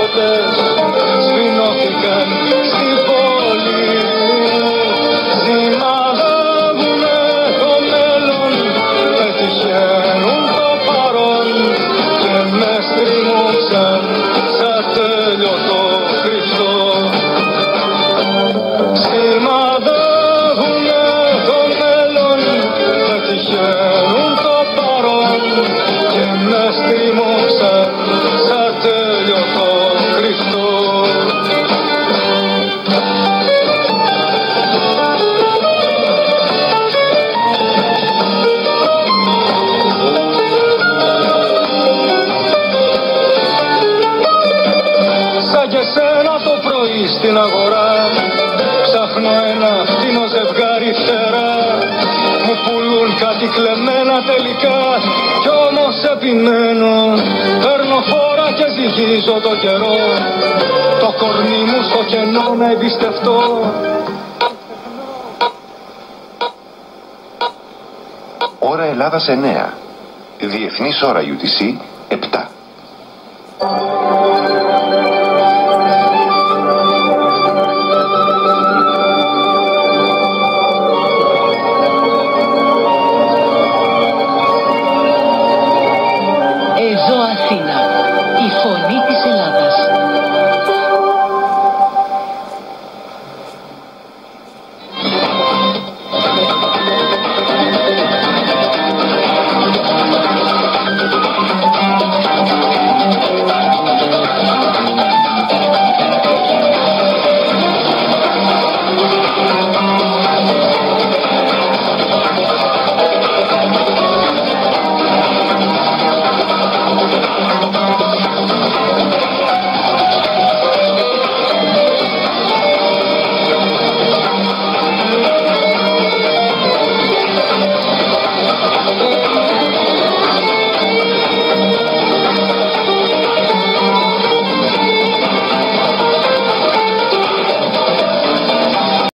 έρωτες σφινώθηκαν στην πόλη. Σημαδεύουνε το μέλλον, πετυχαίνουν το παρόν και με στριμώξαν σαν τέλειωτο Χριστό. Σημαδεύουνε το μέλλον, πετυχαίνουν το παρόν και με στριμώξαν σαν τέλειωτο Χριστό. Σαν και σένα το πρωί στην αγορά ψάχνω ένα φτηνό ζευγάρι φτερά. Μου πουλούν κάτι κλεμμένα τελικά κι όμως επιμένω. Παίρνω φόρα και ζυγίζω το καιρό, το κορμί μου στο κενό να εμπιστευτώ. Ώρα Ελλάδας 9. Διεθνής ώρα UTC 7. Εδώ Αθήνα.